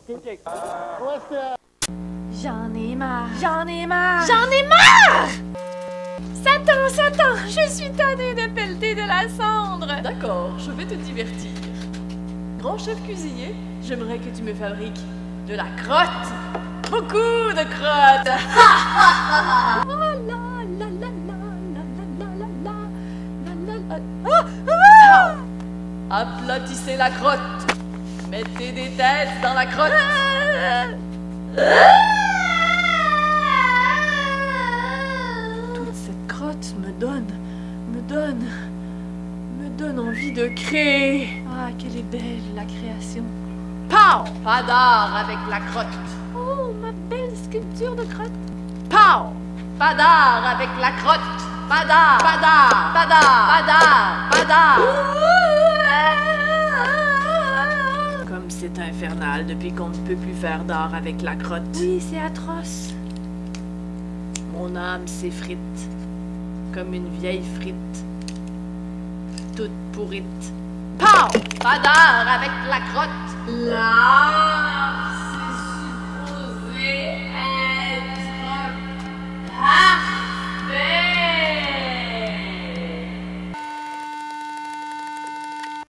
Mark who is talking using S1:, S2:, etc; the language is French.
S1: J'en ai marre. J'en ai marre. J'en ai marre! Satan, Satan, je suis tannée de pelleter de la cendre.
S2: D'accord, je vais te divertir. Grand chef cuisinier, j'aimerais que tu me fabriques de la crotte. Beaucoup de crottes.
S1: Oh la la la la la la la la la la.
S2: Aplatissez la crotte. Mettez des têtes dans la crotte. Toute cette crotte me donne envie de créer. Ah, quelle est belle la création. Pow! Pas d'art avec la crotte.
S1: Oh, ma belle sculpture de crotte.
S2: Pow! Pas d'art avec la crotte. Pas d'art, pas d'art, pas d'art, pas d'art, pas d'art. Comme c'est infernal depuis qu'on ne peut plus faire d'art avec la crotte.
S1: Oui, c'est atroce.
S2: Mon âme s'effrite, comme une vieille frite, toute pourrite. Pow! Pas d'art avec la crotte. Là!